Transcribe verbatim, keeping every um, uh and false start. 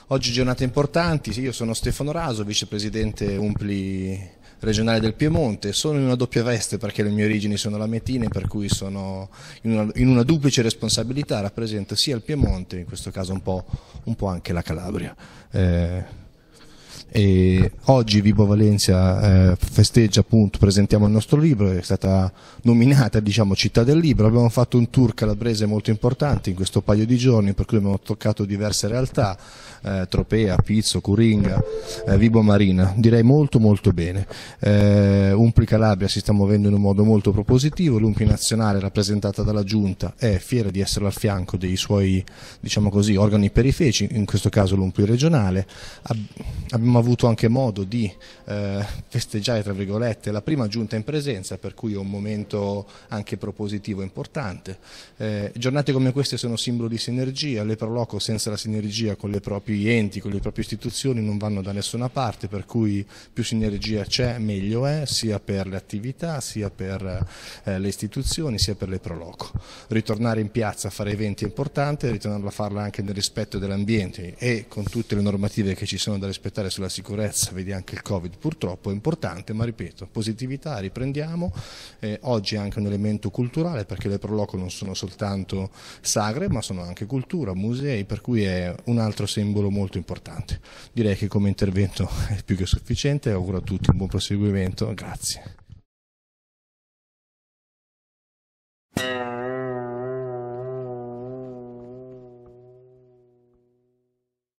Oggi giornate importanti, sì, io sono Stefano Raso, vicepresidente Umpli regionale del Piemonte, sono in una doppia veste perché le mie origini sono lametine, per cui sono in una, in una duplice responsabilità, rappresento sia il Piemonte, in questo caso un po', un po' anche la Calabria. Eh, E oggi Vibo Valencia eh, festeggia, appunto, presentiamo il nostro libro, è stata nominata, diciamo, città del libro. Abbiamo fatto un tour calabrese molto importante in questo paio di giorni, per cui abbiamo toccato diverse realtà, eh, Tropea, Pizzo, Curinga, eh, Vibo Marina, direi molto molto bene. eh, Umpli Calabria si sta muovendo in un modo molto propositivo, l'Umpli nazionale rappresentata dalla Giunta è fiera di essere al fianco dei suoi, diciamo così, organi periferici, in questo caso l'Umpli regionale. Ab abbiamo avuto anche modo di eh, festeggiare, tra virgolette, la prima giunta in presenza, per cui è un momento anche propositivo importante. Eh, giornate come queste sono simbolo di sinergia, le Proloco senza la sinergia con i propri enti, con le proprie istituzioni non vanno da nessuna parte, per cui più sinergia c'è meglio è, sia per le attività, sia per eh, le istituzioni, sia per le Proloco. Ritornare in piazza a fare eventi è importante, ritornare a farla anche nel rispetto dell'ambiente e con tutte le normative che ci sono da rispettare sulla sicurezza, vedi anche il Covid purtroppo, è importante, ma ripeto, positività, riprendiamo. Eh, oggi è anche un elemento culturale, perché le Proloco non sono soltanto sagre ma sono anche cultura, musei, per cui è un altro simbolo molto importante. Direi che come intervento è più che sufficiente, auguro a tutti un buon proseguimento, grazie.